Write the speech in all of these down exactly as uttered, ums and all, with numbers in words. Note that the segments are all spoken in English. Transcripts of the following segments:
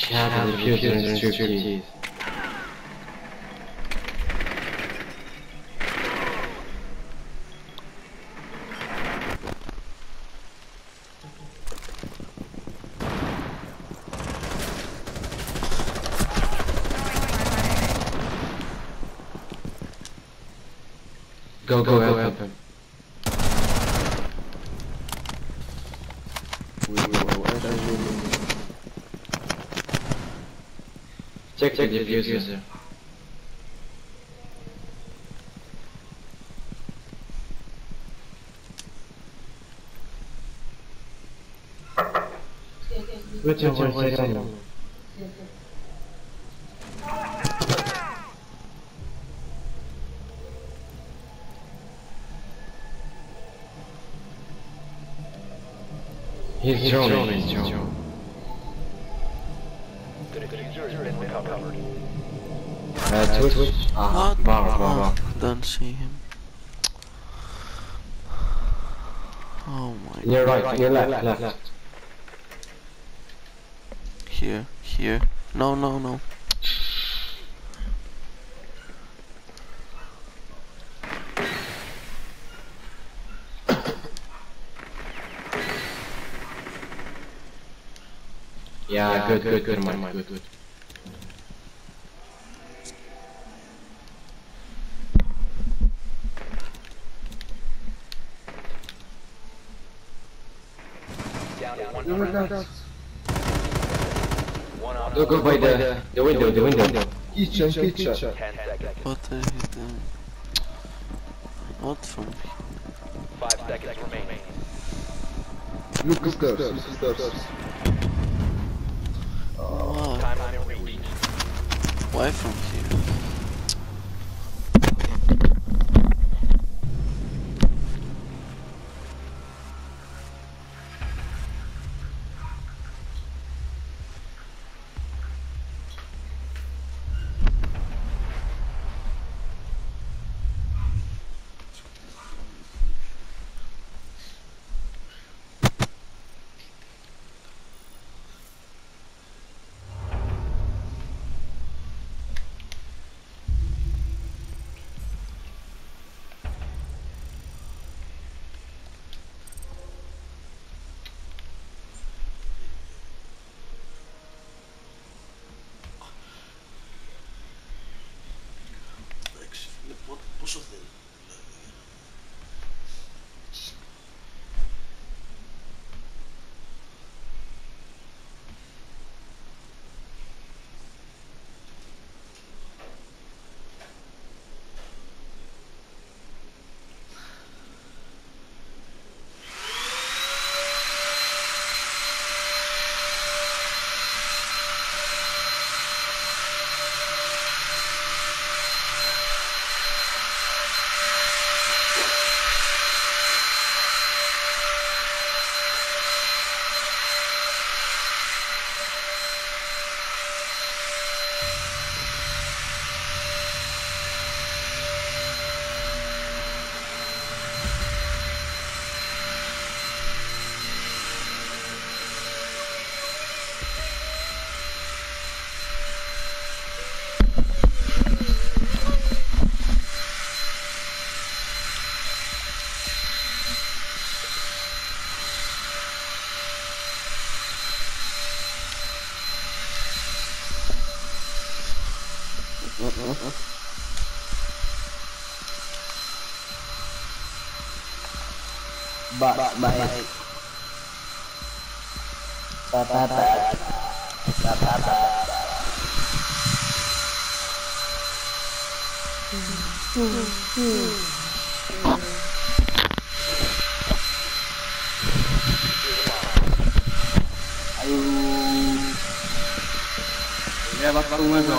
Shadow diffuser and striptease. Go, go, go, help him. Check, check the diffuser. Which one, which one? He's drone, he's drone. The diffuser has been recovered. Uh, twitch, twitch. Ah, bar, bar, bar. Don't see him. Oh my god. You're right, you're left, left, left. Here, here. No, no, no. Yeah, yeah, good, good, good, good, good, good, good. Down to one friendly. One on Go, go by the, the window, the window. Kitchen, kitchen. ten seconds. What are you doing? Not from here. Five seconds remaining. Look upstairs, look upstairs. Why? Time limit reached. Why from here? Λοιπόν, πόσο θέλει. Ba baik. Tata tata. Tata tata. Ayo. Ini waktu mana?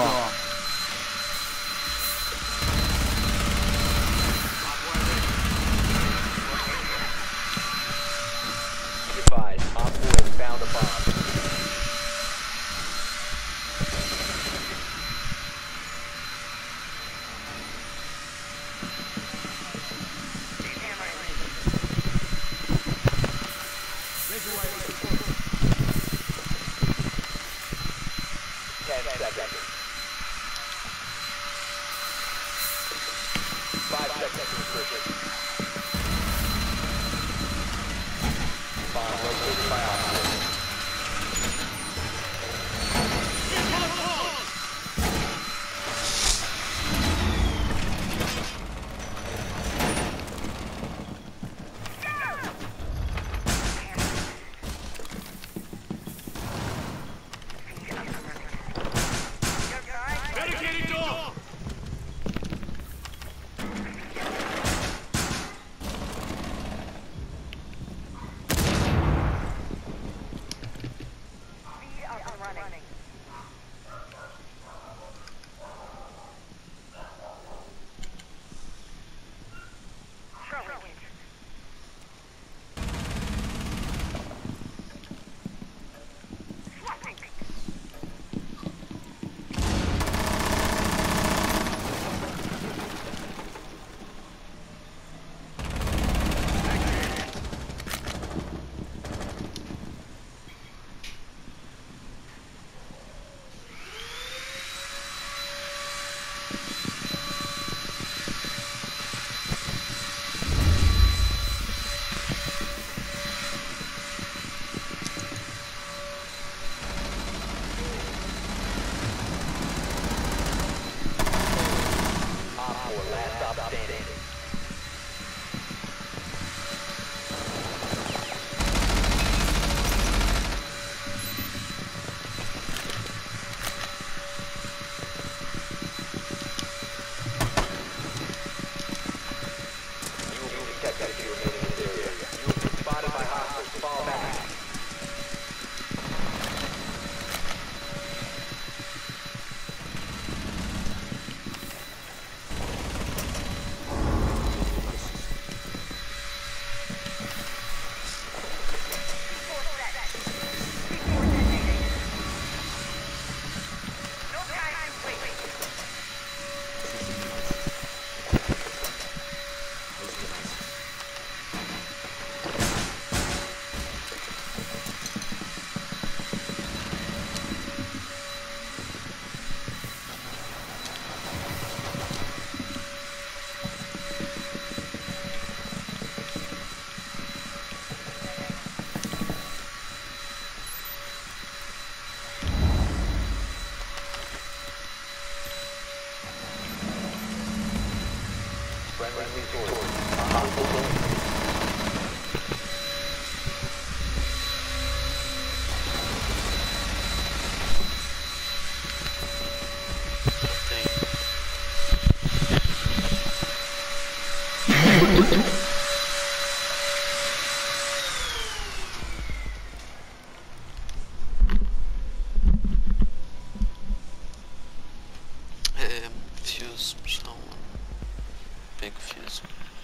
Um, fuse, someone. Big fuse.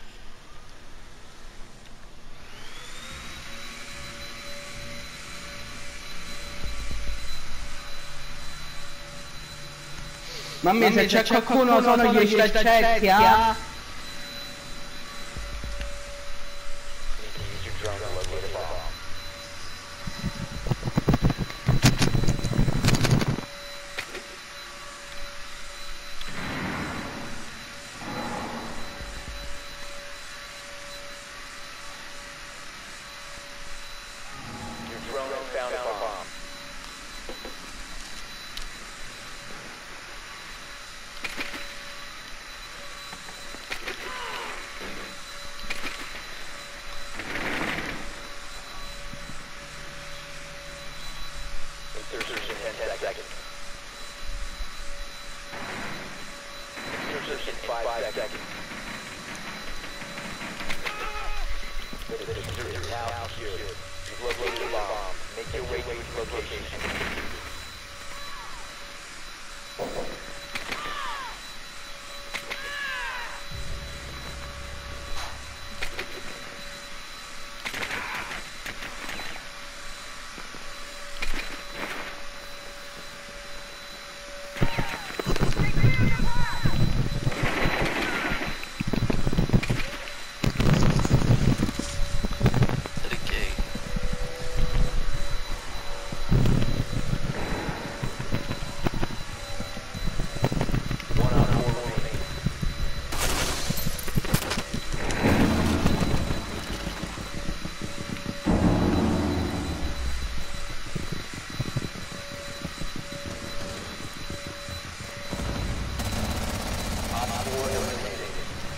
Mammi, se c'è qualcuno sono gli scaccetti, ah? Use your drone to locate a bomb. Your drone has found a bomb. Insertion in ten seconds. Insertion in five seconds. The diffuser is now secured. You've located a bomb. Make your way to its location. At a gate. One on four remaining. On four eliminated.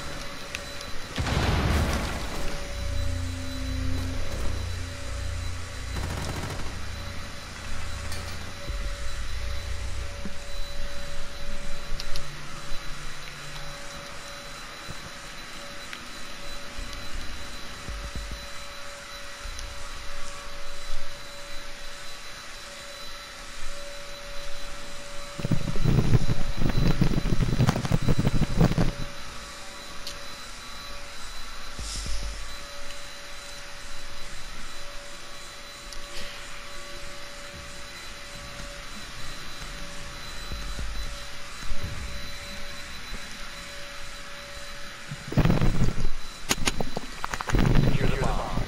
Secure the bomb.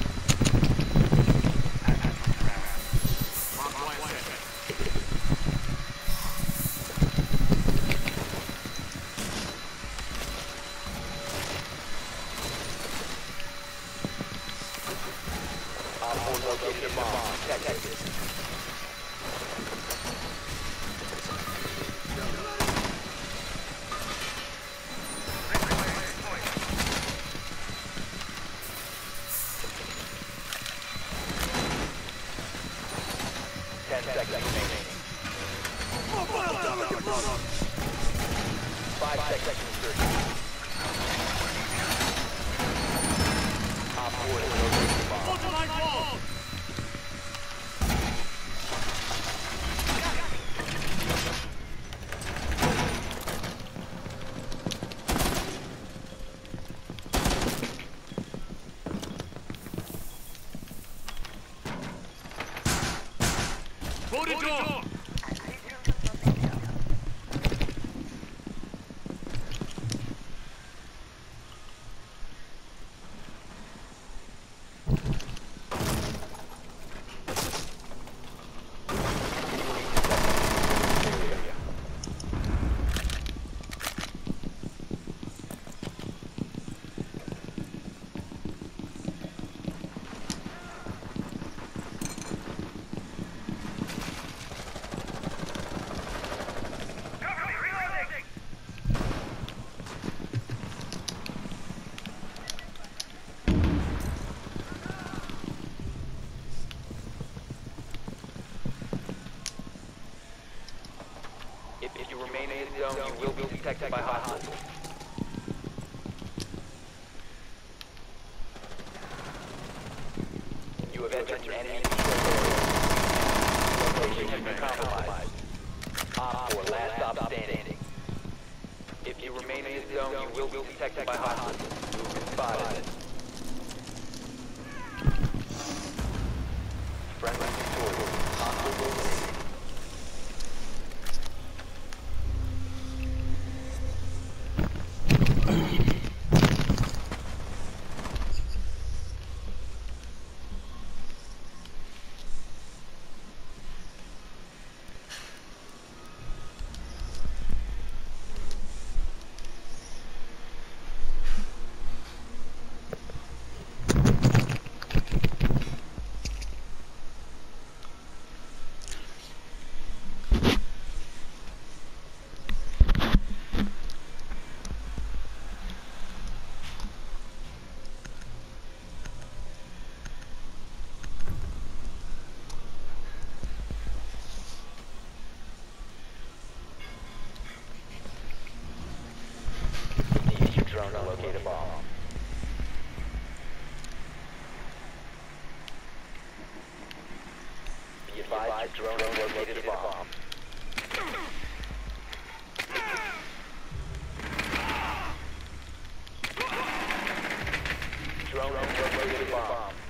Op four located a bomb. Protect it. Ten seconds remaining. Five seconds insertion. Op four is located the bomb. zone, you will be detected by hostiles. You have entered an enemy control area. Location has been compromised. Op four, last stop standing. If you remain in this zone, you will be detected by hostiles. You have been spotted. Friendly victorious. Hostile eliminated. Drone to locate a bomb. Be advised, drone has located a bomb. Drone has located a bomb.